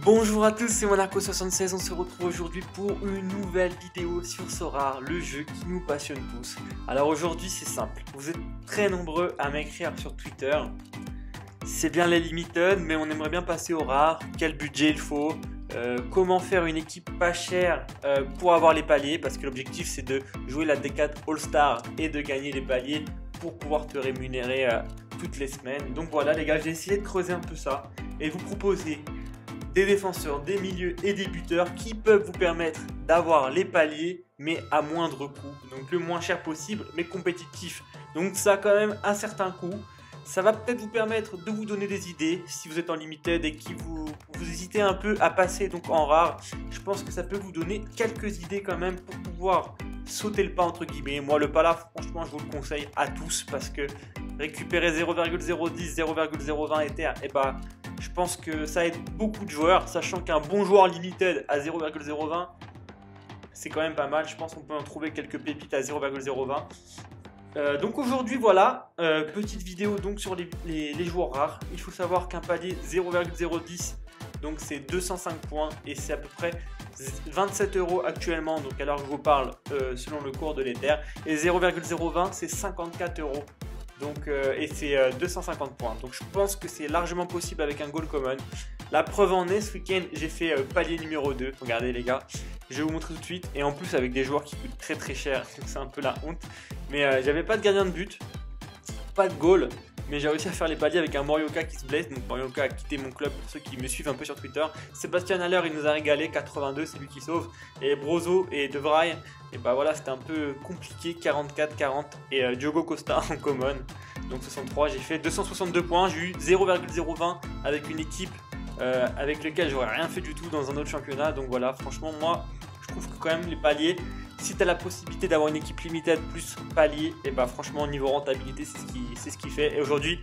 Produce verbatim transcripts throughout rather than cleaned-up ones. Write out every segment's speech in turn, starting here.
Bonjour à tous, c'est Monaco soixante-seize, on se retrouve aujourd'hui pour une nouvelle vidéo sur Sorare, le jeu qui nous passionne tous. Alors aujourd'hui c'est simple, vous êtes très nombreux à m'écrire sur Twitter. C'est bien les limited, mais on aimerait bien passer au rare, quel budget il faut, euh, comment faire une équipe pas chère euh, pour avoir les paliers, parce que l'objectif c'est de jouer la D quatre All-Star et de gagner les paliers pour pouvoir te rémunérer euh, toutes les semaines. Donc voilà les gars, j'ai essayé de creuser un peu ça et vous proposer des défenseurs, des milieux et des buteurs qui peuvent vous permettre d'avoir les paliers mais à moindre coût, donc le moins cher possible mais compétitif. Donc ça a quand même un certain coût. Ça va peut-être vous permettre de vous donner des idées si vous êtes en limited et que vous, vous hésitez un peu à passer donc en rare. Je pense que ça peut vous donner quelques idées quand même pour pouvoir sauter le pas entre guillemets. Moi le pas là, franchement je vous le conseille à tous parce que récupérer zéro virgule zéro dix, zéro virgule zéro vingt Ether, et bah je pense que ça aide beaucoup de joueurs, sachant qu'un bon joueur limited à zéro virgule zéro vingt, c'est quand même pas mal. Je pense qu'on peut en trouver quelques pépites à zéro virgule zéro vingt. Euh, donc aujourd'hui voilà, euh, petite vidéo donc sur les, les, les joueurs rares. Il faut savoir qu'un palier zéro virgule zéro dix, donc c'est deux cent cinq points et c'est à peu près vingt-sept euros actuellement, donc alors que je vous parle euh, selon le cours de l'Ether. Et zéro virgule zéro vingt c'est cinquante-quatre euros. Donc, euh, et c'est euh, deux cent cinquante points. Donc je pense que c'est largement possible avec un goal common. La preuve en est, ce week-end j'ai fait euh, palier numéro deux. Regardez les gars, je vais vous montrer tout de suite. Et en plus avec des joueurs qui coûtent très très cher, donc c'est un peu la honte. Mais euh, j'avais pas de gardien de but, pas de goal, mais j'ai réussi à faire les paliers avec un Morioka qui se blesse. Donc Morioka a quitté mon club pour ceux qui me suivent un peu sur Twitter. Sébastien Haller il nous a régalé, quatre-vingt-deux c'est lui qui sauve. Et Brozo et De Vrij, et bah voilà c'était un peu compliqué, quarante-quatre quarante. Et euh, Diogo Costa en common, donc soixante-trois. J'ai fait deux cent soixante-deux points, j'ai eu zéro virgule zéro vingt avec une équipe euh, avec laquelle j'aurais rien fait du tout dans un autre championnat. Donc voilà, franchement moi je trouve que quand même les paliers, si tu as la possibilité d'avoir une équipe limited plus palier, et bah franchement niveau rentabilité c'est ce qui, c'est ce qui fait. Et aujourd'hui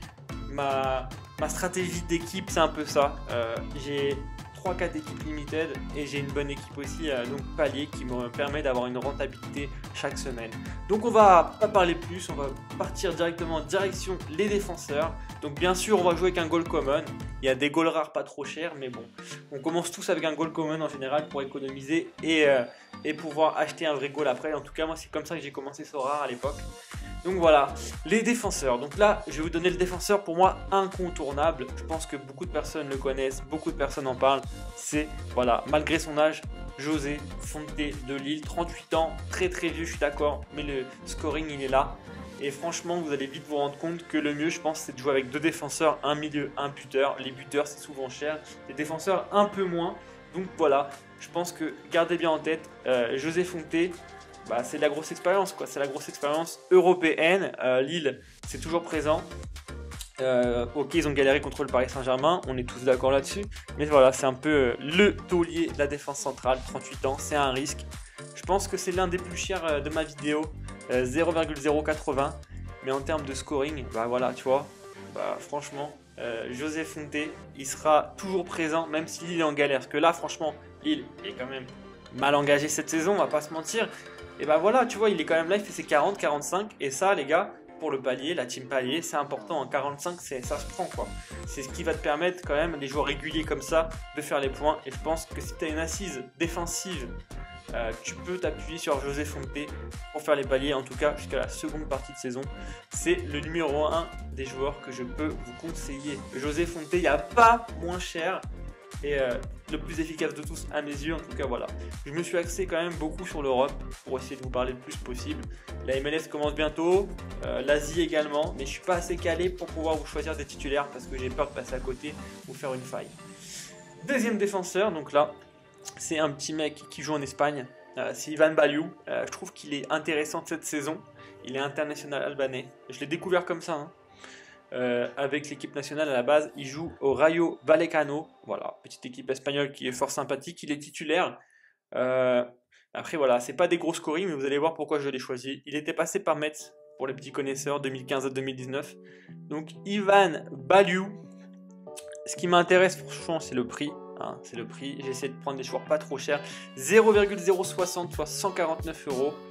ma, ma stratégie d'équipe c'est un peu ça. Euh, j'ai trois quatre équipes limited et j'ai une bonne équipe aussi euh, donc palier qui me permet d'avoir une rentabilité chaque semaine. Donc on va pas parler plus, on va partir directement en direction les défenseurs. Donc bien sûr on va jouer avec un goal common. Il y a des goals rares pas trop chers, mais bon, on commence tous avec un goal common en général pour économiser et, euh, et pouvoir acheter un vrai goal après. En tout cas moi c'est comme ça que j'ai commencé Sorare à l'époque. Donc voilà, les défenseurs. Donc là, je vais vous donner le défenseur pour moi incontournable. Je pense que beaucoup de personnes le connaissent, beaucoup de personnes en parlent. C'est, voilà, malgré son âge, José Fonte de Lille, trente-huit ans, très très vieux, je suis d'accord, mais le scoring il est là. Et franchement, vous allez vite vous rendre compte que le mieux, je pense, c'est de jouer avec deux défenseurs, un milieu, un buteur. Les buteurs, c'est souvent cher. Les défenseurs, un peu moins. Donc voilà, je pense que gardez bien en tête, euh, José Fonte, bah, c'est de la grosse expérience, quoi. C'est la grosse expérience européenne. Euh, Lille, c'est toujours présent. Euh, ok, ils ont galéré contre le Paris Saint-Germain, on est tous d'accord là-dessus. Mais voilà, c'est un peu le taulier de la défense centrale, trente-huit ans, c'est un risque. Je pense que c'est l'un des plus chers de ma vidéo, euh, zéro virgule zéro quatre-vingts. Mais en termes de scoring, bah voilà, tu vois, bah franchement, euh, José Fonte, il sera toujours présent, même s'il est en galère. Parce que là, franchement, il est quand même mal engagé cette saison, on va pas se mentir. Et bah voilà, tu vois, il est quand même là, il fait ses quarante quarante-cinq. Et ça, les gars, pour le palier, la team palier, c'est important. En quarante-cinq, ça se prend, quoi. C'est ce qui va te permettre, quand même, les joueurs réguliers comme ça, de faire les points. Et je pense que si tu as une assise défensive, euh, tu peux t'appuyer sur José Fonte pour faire les paliers. En tout cas, jusqu'à la seconde partie de saison, c'est le numéro un des joueurs que je peux vous conseiller. José Fonte, il n'y a pas moins cher. Et euh, le plus efficace de tous à mes yeux, en tout cas voilà. Je me suis axé quand même beaucoup sur l'Europe pour essayer de vous parler le plus possible. La M L S commence bientôt, euh, l'Asie également, mais je suis pas assez calé pour pouvoir vous choisir des titulaires parce que j'ai peur de passer à côté ou faire une faille. Deuxième défenseur, donc là, c'est un petit mec qui joue en Espagne, euh, c'est Ivan Baliu. Euh, je trouve qu'il est intéressant cette saison, il est international albanais. Je l'ai découvert comme ça, hein. Euh, avec l'équipe nationale à la base, il joue au Rayo Vallecano, voilà, petite équipe espagnole qui est fort sympathique, il est titulaire. Euh, après voilà, c'est pas des gros scoring, mais vous allez voir pourquoi je l'ai choisi. Il était passé par Metz, pour les petits connaisseurs, deux mille quinze à deux mille dix-neuf. Donc Ivan Baliu, ce qui m'intéresse franchement c'est le prix, hein, c'est le prix, j'ai essayé de prendre des joueurs pas trop chers, zéro virgule zéro soixante soit cent quarante-neuf euros.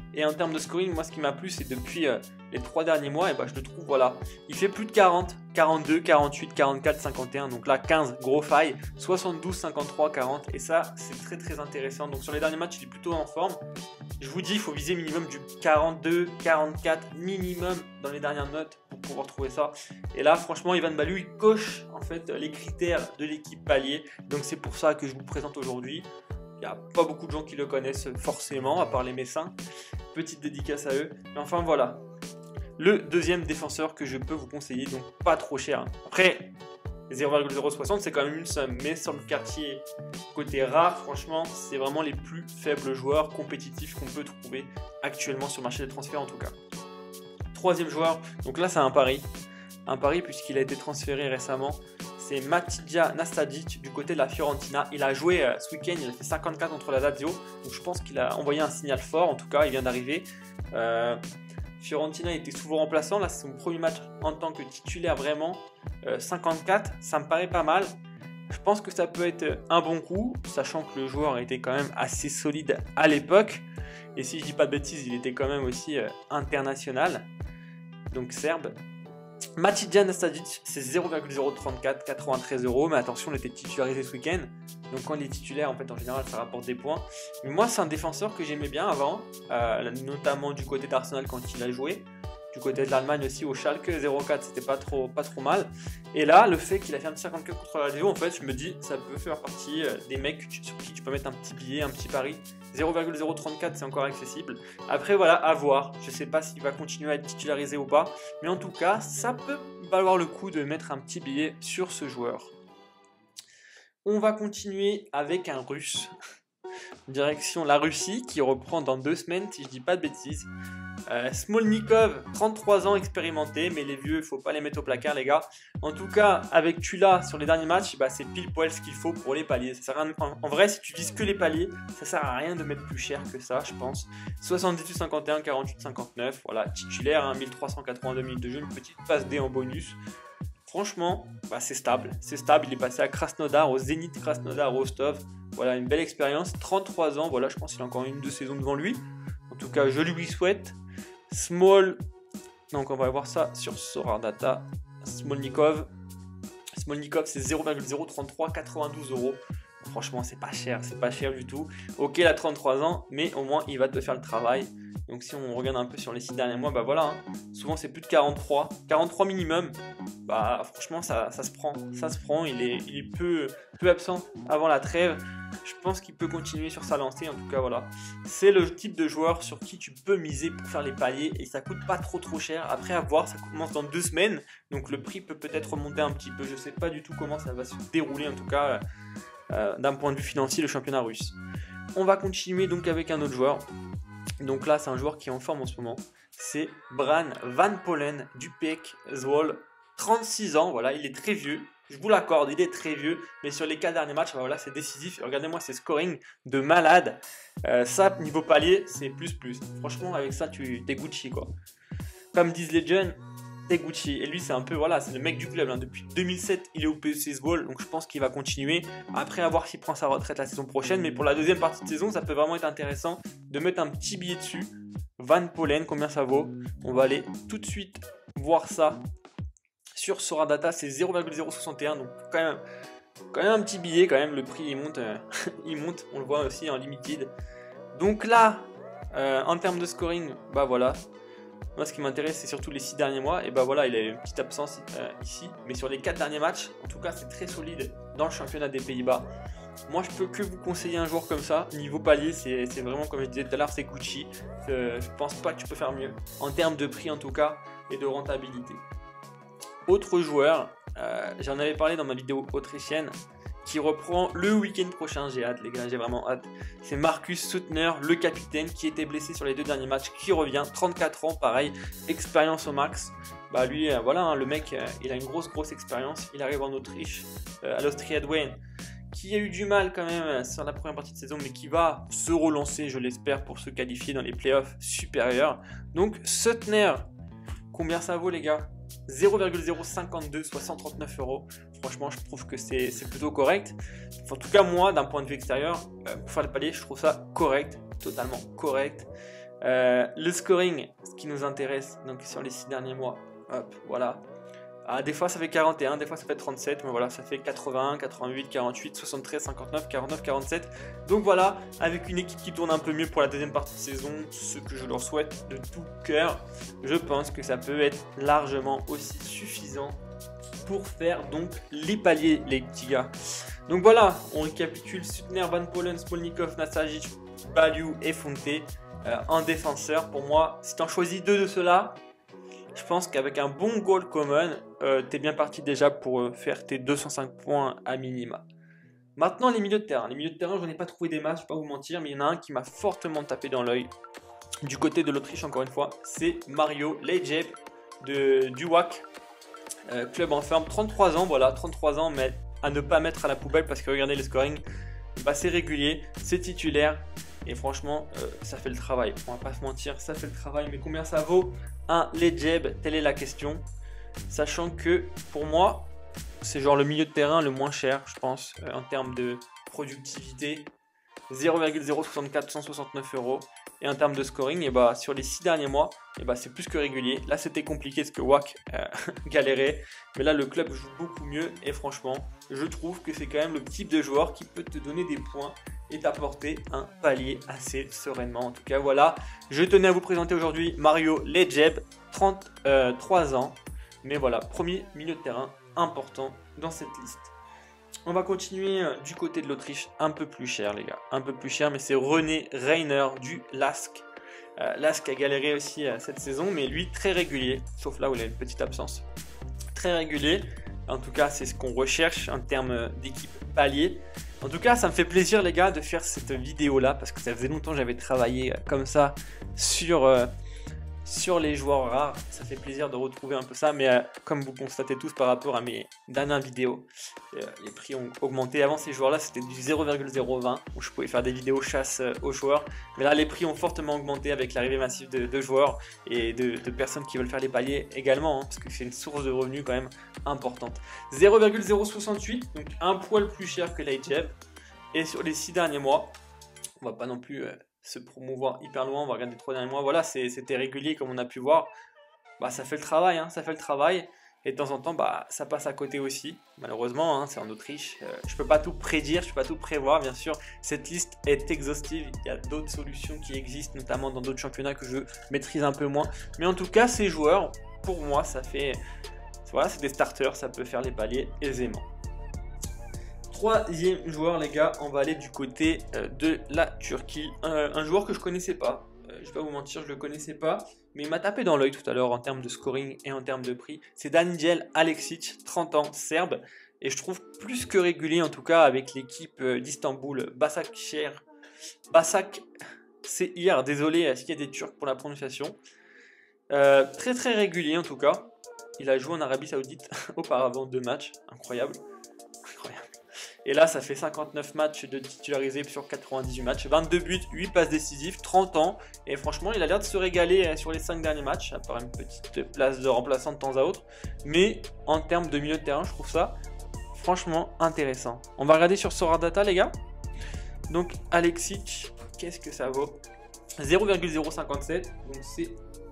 Et en termes de scoring, moi ce qui m'a plu, c'est depuis euh, les trois derniers mois, et bah, je le trouve, voilà, il fait plus de quarante, quarante-deux, quarante-huit, quarante-quatre, cinquante et un, donc là quinze, gros faille, soixante-douze, cinquante-trois, quarante, et ça c'est très très intéressant. Donc sur les derniers matchs, il est plutôt en forme. Je vous dis, il faut viser minimum du quarante-deux, quarante-quatre minimum dans les dernières notes pour pouvoir trouver ça. Et là, franchement, Ivan Balou, il coche en fait les critères de l'équipe palier. Donc c'est pour ça que je vous présente aujourd'hui. Il n'y a pas beaucoup de gens qui le connaissent forcément, à part les Messins. Petite dédicace à eux. Mais enfin voilà, le deuxième défenseur que je peux vous conseiller, donc pas trop cher. Après, zéro virgule zéro soixante, c'est quand même une somme, mais sur le quartier côté rare, franchement, c'est vraiment les plus faibles joueurs compétitifs qu'on peut trouver actuellement sur le marché des transferts en tout cas. Troisième joueur, donc là c'est un pari, un pari puisqu'il a été transféré récemment, c'est Matija Nastadic du côté de la Fiorentina. Il a joué euh, ce week-end, il a fait cinquante-quatre contre la Lazio, donc je pense qu'il a envoyé un signal fort, en tout cas il vient d'arriver. Euh, Fiorentina était souvent remplaçant, là c'est son premier match en tant que titulaire vraiment, euh, cinquante-quatre, ça me paraît pas mal. Je pense que ça peut être un bon coup, sachant que le joueur était quand même assez solide à l'époque, et si je dis pas de bêtises, il était quand même aussi euh, international, donc serbe. Matija Nastadic, c'est zéro virgule zéro trente-quatre, quatre-vingt-treize euros, mais attention, il était titularisé ce week-end, donc quand il est titulaire, en fait, en général, ça rapporte des points. Mais moi, c'est un défenseur que j'aimais bien avant, euh, notamment du côté d'Arsenal quand il a joué, du côté de l'Allemagne aussi au Schalke, zéro quatre, c'était pas trop, pas trop mal. Et là, le fait qu'il a fait un petit cinquante-quatre contre la Lazio, en fait, je me dis, ça peut faire partie euh, des mecs sur qui tu peux mettre un petit billet, un petit pari. zéro virgule zéro trente-quatre, c'est encore accessible. Après, voilà, à voir. Je sais pas s'il va continuer à être titularisé ou pas, mais en tout cas, ça peut valoir le coup de mettre un petit billet sur ce joueur. On va continuer avec un Russe. Direction la Russie, qui reprend dans deux semaines, si je dis pas de bêtises. Euh, Smolnikov, trente-trois ans, expérimenté, mais les vieux, il faut pas les mettre au placard, les gars. En tout cas, avec Tula sur les derniers matchs, bah, c'est pile poil ce qu'il faut pour les paliers. Ça sert à rien de... en, en vrai, si tu vises que les paliers, ça sert à rien de mettre plus cher que ça, je pense. soixante-dix-huit, cinquante et un, quarante-huit, cinquante-neuf, voilà, titulaire, hein, mille trois cent quatre-vingt-deux minutes de jeu, une petite passe D en bonus. Franchement, bah, c'est stable, c'est stable. Il est passé à Krasnodar, au Zénith Krasnodar, Rostov. Voilà, une belle expérience, trente-trois ans. Voilà, je pense qu'il a encore une ou deux saisons devant lui. En tout cas, je lui souhaite. Small, donc on va voir ça sur Soradata. Smolnikov, Smolnikov, c'est zéro virgule zéro trente-trois, quatre-vingt-douze euros. Franchement, c'est pas cher, c'est pas cher du tout. Ok, il a trente-trois ans, mais au moins il va te faire le travail. Donc si on regarde un peu sur les six derniers mois, bah voilà, hein. Souvent c'est plus de quarante-trois, quarante-trois minimum. Bah franchement ça, ça se prend, ça se prend. Il est, il est peu, peu absent avant la trêve. Je pense qu'il peut continuer sur sa lancée. En tout cas voilà, c'est le type de joueur sur qui tu peux miser pour faire les paliers et ça coûte pas trop trop cher. Après à voir, ça commence dans deux semaines, donc le prix peut peut-être remonter un petit peu. Je sais pas du tout comment ça va se dérouler en tout cas euh, d'un point de vue financier le championnat russe. On va continuer donc avec un autre joueur. Donc là, c'est un joueur qui est en forme en ce moment. C'est Bran Van Polen du P E C Zwolle. trente-six ans, voilà, il est très vieux. Je vous l'accorde, il est très vieux. Mais sur les quatre derniers matchs, voilà, c'est décisif. Regardez-moi ces scoring de malade. Euh, ça, niveau palier, c'est plus plus. Franchement, avec ça, tu t'es Gucci, quoi. Comme disent les jeunes, t'es Gucci. Et lui, c'est un peu, voilà, c'est le mec du club. Hein. Depuis deux mille sept, il est au P E C Zwolle. Donc je pense qu'il va continuer. Après, à voir s'il prend sa retraite la saison prochaine. Mais pour la deuxième partie de saison, ça peut vraiment être intéressant de mettre un petit billet dessus. Van Polen, combien ça vaut? On va aller tout de suite voir ça sur Soradata. C'est zéro virgule zéro soixante et un, donc quand même, quand même un petit billet. Quand même, le prix il monte, euh, il monte. On le voit aussi en limited. Donc là, euh, en termes de scoring, bah voilà. Moi, ce qui m'intéresse, c'est surtout les six derniers mois. Et bah voilà, il a une petite absence euh, ici, mais sur les quatre derniers matchs, en tout cas, c'est très solide dans le championnat des Pays-Bas. Moi, je peux que vous conseiller un joueur comme ça. Niveau palier, c'est vraiment, comme je disais tout à l'heure, c'est Gucci. Euh, je pense pas que tu peux faire mieux. En termes de prix, en tout cas, et de rentabilité. Autre joueur, euh, j'en avais parlé dans ma vidéo autrichienne, qui reprend le week-end prochain. J'ai hâte, les gars, j'ai vraiment hâte. C'est Marcus Suttner, le capitaine, qui était blessé sur les deux derniers matchs, qui revient. trente-quatre ans, pareil, expérience au max. Bah lui, euh, voilà, hein, le mec, euh, il a une grosse, grosse expérience. Il arrive en Autriche, euh, à l'Austria Wien, qui a eu du mal quand même sur la première partie de saison, mais qui va se relancer, je l'espère, pour se qualifier dans les playoffs supérieurs. Donc Suttner, combien ça vaut, les gars? zéro virgule zéro cinquante-deux, soit cent trente-neuf euros. Franchement, je trouve que c'est plutôt correct. Enfin, en tout cas, moi, d'un point de vue extérieur, euh, pour faire le palier, je trouve ça correct, totalement correct. Euh, le scoring, ce qui nous intéresse, donc sur les six derniers mois, hop, voilà. Ah, des fois ça fait quarante et un, des fois ça fait trente-sept, mais voilà, ça fait quatre-vingt-un, quatre-vingt-huit, quarante-huit, soixante-treize, cinquante-neuf, quarante-neuf, quarante-sept. Donc voilà, avec une équipe qui tourne un peu mieux pour la deuxième partie de saison, ce que je leur souhaite de tout cœur, je pense que ça peut être largement aussi suffisant pour faire donc les paliers, les petits gars. Donc voilà, on récapitule: Suttner, Van Polen, Smolnikov, Nasajic, Baliou et Fonte euh, en défenseur. Pour moi, si tu en choisis deux de ceux-là, je pense qu'avec un bon goal common, euh, tu es bien parti déjà pour euh, faire tes deux cent cinq points à minima. Maintenant, les milieux de terrain. Les milieux de terrain, je n'en ai pas trouvé des masses, je ne vais pas vous mentir, mais il y en a un qui m'a fortement tapé dans l'œil. Du côté de l'Autriche, encore une fois, c'est Mario Lejeb de du W A C, euh, club en forme, trente-trois ans, voilà, trente-trois ans, mais à ne pas mettre à la poubelle parce que regardez le scoring, bah, c'est régulier, c'est titulaire. Et franchement, euh, ça fait le travail. On va pas se mentir, ça fait le travail. Mais combien ça vaut un Lejeb? Telle est la question. Sachant que pour moi, c'est genre le milieu de terrain le moins cher, je pense, euh, en termes de productivité. zéro virgule zéro soixante-quatre, cent soixante-neuf euros. Et en termes de scoring, et bah, sur les six derniers mois, et bah, c'est plus que régulier. Là, c'était compliqué parce que W A C euh, galérait. Mais là, le club joue beaucoup mieux. Et franchement, je trouve que c'est quand même le type de joueur qui peut te donner des points et t'apporter un palier assez sereinement. En tout cas, voilà. Je tenais à vous présenter aujourd'hui Mario Lejeb, trente-trois ans. Mais voilà, premier milieu de terrain important dans cette liste. On va continuer du côté de l'Autriche, un peu plus cher les gars, un peu plus cher, mais c'est René Reiner du L A S K. Euh, L A S K a galéré aussi euh, cette saison, mais lui très régulier, sauf là où il a une petite absence. Très régulier, en tout cas c'est ce qu'on recherche en termes d'équipe palier. En tout cas ça me fait plaisir les gars de faire cette vidéo là, parce que ça faisait longtemps que j'avais travaillé comme ça sur... Euh, Sur les joueurs rares, ça fait plaisir de retrouver un peu ça, mais euh, comme vous constatez tous par rapport à mes dernières vidéos, euh, les prix ont augmenté. Avant ces joueurs là c'était du zéro virgule zéro vingt où je pouvais faire des vidéos chasse euh, aux joueurs, mais là les prix ont fortement augmenté avec l'arrivée massive de, de joueurs et de, de personnes qui veulent faire les paliers également, hein, parce que c'est une source de revenus quand même importante. zéro virgule zéro soixante-huit, donc un poil plus cher que Lejeb, et sur les six derniers mois, on va pas non plus... Euh, se promouvoir hyper loin, on va regarder les trois derniers mois, voilà, c'était régulier comme on a pu voir, bah ça fait le travail, hein, ça fait le travail, et de temps en temps, bah ça passe à côté aussi, malheureusement, hein, c'est en Autriche, euh, je peux pas tout prédire, je peux pas tout prévoir, bien sûr, cette liste est exhaustive, il y a d'autres solutions qui existent, notamment dans d'autres championnats que je maîtrise un peu moins, mais en tout cas, ces joueurs, pour moi, ça fait, voilà, c'est des starters, ça peut faire les paliers aisément. Troisième joueur les gars, on va aller du côté euh, de la Turquie, euh, un joueur que je connaissais pas, euh, je vais pas vous mentir, je le connaissais pas, mais il m'a tapé dans l'œil tout à l'heure en termes de scoring et en termes de prix. C'est Danijel Aleksic, trente ans, serbe, et je trouve plus que régulier en tout cas avec l'équipe euh, d'Istanbul, Başakşehir, Basak Şehir, désolé s'il y a des Turcs pour la prononciation, euh, très très régulier en tout cas. Il a joué en Arabie Saoudite auparavant, deux matchs, incroyable. Incroyable. Et là, ça fait cinquante-neuf matchs de titularisé sur quatre-vingt-dix-huit matchs. vingt-deux buts, huit passes décisives, trente ans. Et franchement, il a l'air de se régaler sur les cinq derniers matchs, à part une petite place de remplaçant de temps à autre. Mais en termes de milieu de terrain, je trouve ça franchement intéressant. On va regarder sur Soradata, les gars. Donc, Aleksic, qu'est-ce que ça vaut? zéro virgule zéro cinquante-sept. Donc, c'est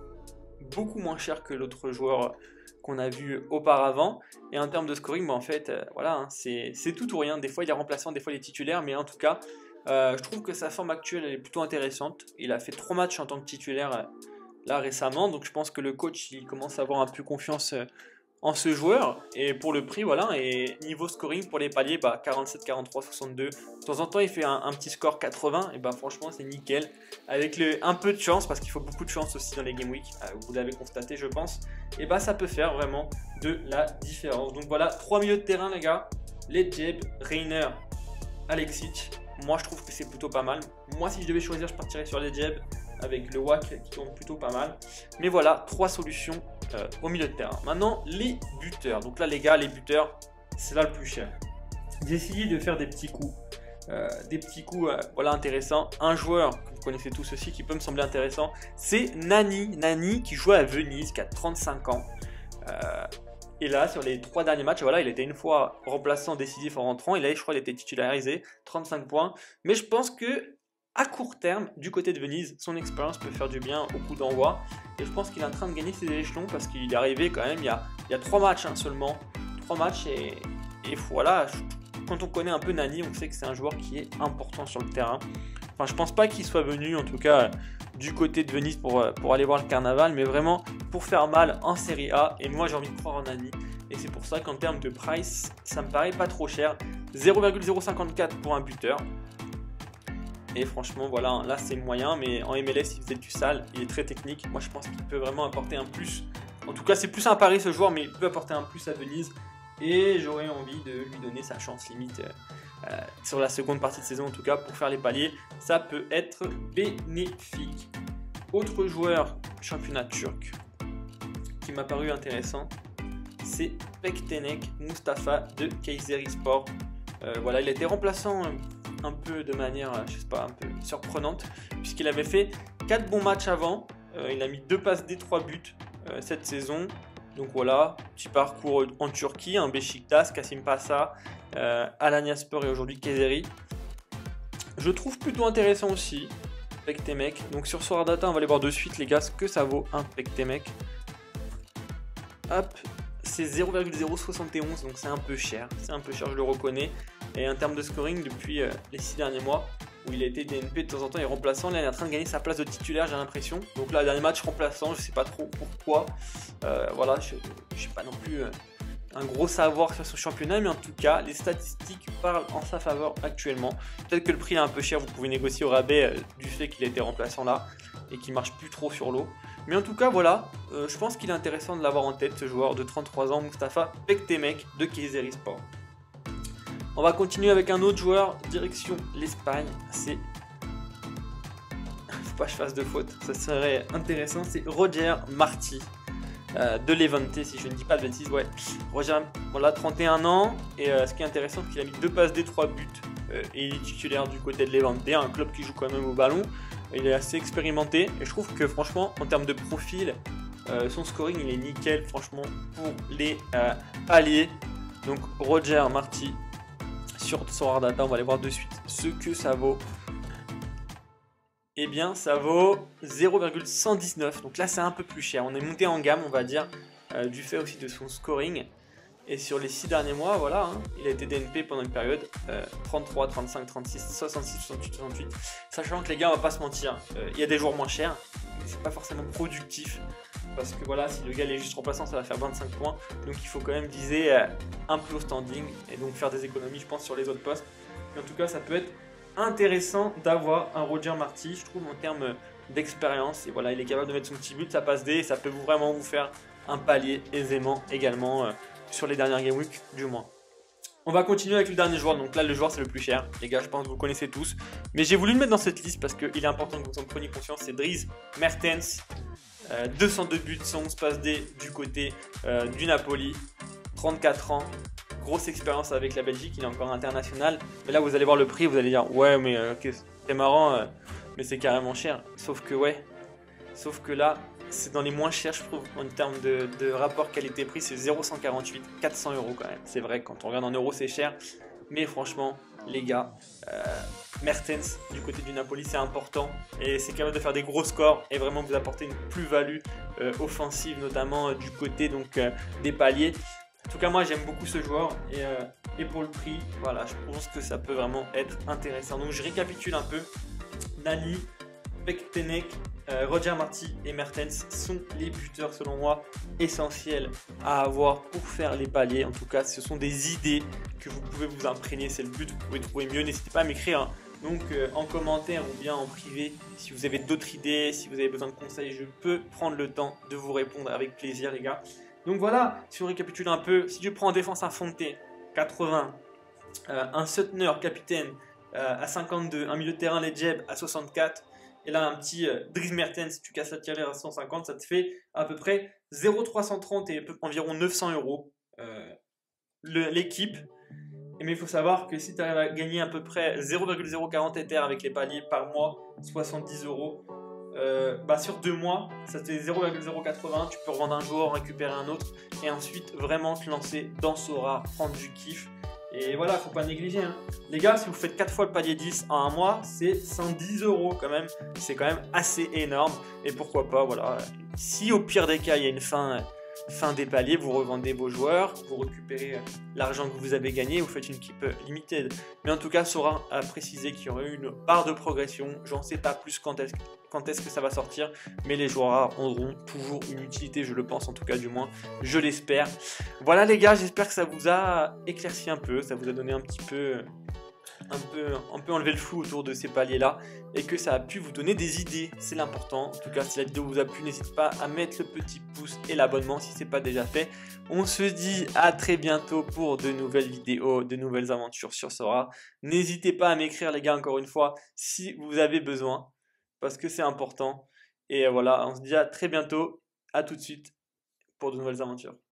beaucoup moins cher que l'autre joueur qu'on a vu auparavant. Et en termes de scoring, bah en fait, euh, voilà, hein, c'est tout ou rien. Des fois, il est remplaçant, des fois, il est titulaire. Mais en tout cas, euh, je trouve que sa forme actuelle, elle est plutôt intéressante. Il a fait trois matchs en tant que titulaire euh, là récemment. Donc, je pense que le coach, il commence à avoir un peu confiance euh, en ce joueur. Et pour le prix, voilà. Et niveau scoring, pour les paliers, bah, quarante-sept, quarante-trois, soixante-deux. De temps en temps, il fait un, un petit score quatre-vingts. Et bah, franchement, c'est nickel. Avec le, un peu de chance, parce qu'il faut beaucoup de chance aussi dans les Game Week. Euh, vous l'avez constaté, je pense. Et bah, ça peut faire vraiment de la différence. Donc voilà, trois milieux de terrain, les gars. Lejeb, Reiner, Aleksic. Moi, je trouve que c'est plutôt pas mal. Moi, si je devais choisir, je partirais sur Lejeb avec le W A C qui tourne plutôt pas mal. Mais voilà, trois solutions euh, au milieu de terrain. Maintenant, les buteurs. Donc là, les gars, les buteurs, c'est là le plus cher. J'ai essayé de faire des petits coups. Euh, des petits coups euh, voilà, intéressants. Un joueur que vous connaissez tous aussi qui peut me sembler intéressant, c'est Nani. Nani qui joue à Venise, qui a trente-cinq ans. Euh, et là, sur les trois derniers matchs, voilà, il était une fois remplaçant décisif en rentrant. Et là, je crois qu'il était titularisé, trente-cinq points. Mais je pense que à court terme, du côté de Venise, son expérience peut faire du bien au coup d'envoi. Et je pense qu'il est en train de gagner ses échelons parce qu'il est arrivé quand même il y a, il y a trois matchs hein, seulement. Trois matchs et, et voilà, quand on connaît un peu Nani, on sait que c'est un joueur qui est important sur le terrain. Enfin, je pense pas qu'il soit venu en tout cas du côté de Venise pour, pour aller voir le carnaval, mais vraiment pour faire mal en Serie A. Et moi j'ai envie de croire en Nani. Et c'est pour ça qu'en termes de price, ça me paraît pas trop cher. zéro virgule zéro cinquante-quatre pour un buteur. Et franchement, voilà, là c'est moyen, mais en M L S il faisait du sale, il est très technique. Moi je pense qu'il peut vraiment apporter un plus. En tout cas, c'est plus un pari ce joueur, mais il peut apporter un plus à Venise. Et j'aurais envie de lui donner sa chance limite euh, sur la seconde partie de saison, en tout cas pour faire les paliers. Ça peut être bénéfique. Autre joueur championnat turc qui m'a paru intéressant, c'est Pektenek Mustafa de Kayserispor. Euh, voilà, il a été remplaçant un peu de manière, je sais pas, un peu surprenante, puisqu'il avait fait quatre bons matchs avant. Euh, il a mis deux passes D, trois buts euh, cette saison. Donc voilà, petit parcours en Turquie, un Beşiktaş, Kasım Pasa, euh, Alanyaspor et aujourd'hui Kayseri. Je trouve plutôt intéressant aussi Pektemek. Donc sur Soradata, on va aller voir de suite les gars ce que ça vaut un Pektemek. Hop, c'est zéro virgule zéro soixante et onze, donc c'est un peu cher, c'est un peu cher, je le reconnais. Et en termes de scoring, depuis euh, les six derniers mois, où il a été D N P de temps en temps et remplaçant, là il est en train de gagner sa place de titulaire, j'ai l'impression. Donc là, dernier match remplaçant, je sais pas trop pourquoi. Euh, voilà, je n'ai pas non plus euh, un gros savoir sur son championnat, mais en tout cas, les statistiques parlent en sa faveur actuellement. Peut-être que le prix est un peu cher, vous pouvez négocier au rabais euh, du fait qu'il a été remplaçant là et qu'il marche plus trop sur l'eau. Mais en tout cas, voilà, euh, je pense qu'il est intéressant de l'avoir en tête, ce joueur de trente-trois ans, Mustafa Pektemek de Kayserispor. On va continuer avec un autre joueur, direction l'Espagne, c'est... Faut pas que je fasse de faute, ça serait intéressant, c'est Roger Martí euh, de Levante, si je ne dis pas de bêtises, ouais. Roger, voilà, trente et un ans, et euh, ce qui est intéressant, c'est qu'il a mis deux passes D, trois buts, euh, et il est titulaire du côté de Levante, un club qui joue quand même au ballon. Il est assez expérimenté, et je trouve que franchement, en termes de profil, euh, son scoring, il est nickel, franchement, pour les euh, paliers. Donc Roger Martí, sur Soradata, on va aller voir de suite ce que ça vaut. Eh bien, ça vaut zéro virgule cent dix-neuf. Donc là, c'est un peu plus cher. On est monté en gamme, on va dire, euh, du fait aussi de son scoring. Et sur les six derniers mois, voilà, hein, il a été D N P pendant une période euh, trente-trois, trente-cinq, trente-six, soixante-six, soixante-huit, soixante-huit. Sachant que les gars, on va pas se mentir, euh, il y a des jours moins chers, mais c'est pas forcément productif. Parce que voilà, si le gars est juste remplaçant, ça va faire vingt-cinq points. Donc il faut quand même viser euh, un peu au standing et donc faire des économies, je pense, sur les autres postes. Mais en tout cas, ça peut être intéressant d'avoir un Roger Martí, je trouve, en termes d'expérience. Et voilà, il est capable de mettre son petit but, ça passe D et ça peut vraiment vous faire un palier aisément également euh, sur les dernières Game Week, du moins. On va continuer avec le dernier joueur. Donc là, le joueur, c'est le plus cher. Les gars, je pense que vous connaissez tous. Mais j'ai voulu le mettre dans cette liste parce qu'il est important que vous en preniez conscience. C'est Dries Mertens. Euh, deux cent deux buts, cent onze passes D du côté euh, du Napoli, trente-quatre ans, grosse expérience avec la Belgique, il est encore international. Mais là, vous allez voir le prix, vous allez dire ouais, mais euh, c'est marrant, euh, mais c'est carrément cher. Sauf que ouais, sauf que là, c'est dans les moins chers, je trouve, en termes de, de rapport qualité-prix, c'est zéro virgule cent quarante-huit, quatre cents euros quand même. C'est vrai, quand on regarde en euros, c'est cher, mais franchement, les gars, euh, Mertens du côté du Napoli, c'est important et c'est capable de faire des gros scores et vraiment vous apporter une plus-value euh, offensive, notamment euh, du côté donc euh, des paliers. En tout cas, moi j'aime beaucoup ce joueur et, euh, et pour le prix, voilà, je pense que ça peut vraiment être intéressant. Donc je récapitule un peu. Nani, Pektenek, euh, Roger Martí et Mertens sont les buteurs selon moi essentiels à avoir pour faire les paliers. En tout cas, ce sont des idées que vous pouvez vous imprégner, c'est le but, vous pouvez trouver mieux. N'hésitez pas à m'écrire hein. donc euh, en commentaire ou bien en privé si vous avez d'autres idées, si vous avez besoin de conseils, je peux prendre le temps de vous répondre avec plaisir les gars. Donc voilà, si on récapitule un peu, si je prends en défense un Fonte quatre-vingts, euh, un Suttner capitaine euh, à cinquante-deux, un milieu de terrain Ledjeb à soixante-quatre, et là un petit euh, Dries Mertens, si tu casses la tirelire à cent cinquante, ça te fait à peu près zéro virgule trois cent trente et environ neuf cents euros euh, l'équipe. Mais il faut savoir que si tu arrives à gagner à peu près zéro virgule zéro quarante Ether avec les paliers par mois, soixante-dix euros, euh, bah sur deux mois, ça te fait zéro virgule zéro quatre-vingts, tu peux revendre un joueur, récupérer un autre, et ensuite vraiment te lancer dans Sora, prendre du kiff. Et voilà, faut pas négliger. Hein. Les gars, si vous faites quatre fois le palier dix en un mois, c'est cent dix euros quand même. C'est quand même assez énorme. Et pourquoi pas, voilà. Si au pire des cas, il y a une fin, fin des paliers, vous revendez vos joueurs, vous récupérez l'argent que vous avez gagné, vous faites une keep limited. Mais en tout cas, Sora a précisé qu'il y aurait une barre de progression. J'en sais pas plus quand est-ce quand est-ce que ça va sortir, mais les joueurs auront toujours une utilité, je le pense en tout cas, du moins, je l'espère. Voilà les gars, j'espère que ça vous a éclairci un peu, ça vous a donné un petit peu, un peu, un peu enlevé le flou autour de ces paliers là, et que ça a pu vous donner des idées, c'est l'important. En tout cas, si la vidéo vous a plu, n'hésitez pas à mettre le petit pouce et l'abonnement si ce n'est pas déjà fait. On se dit à très bientôt pour de nouvelles vidéos, de nouvelles aventures sur Sora. N'hésitez pas à m'écrire les gars, encore une fois, si vous avez besoin, parce que c'est important. Et voilà, on se dit à très bientôt, à tout de suite pour de nouvelles aventures.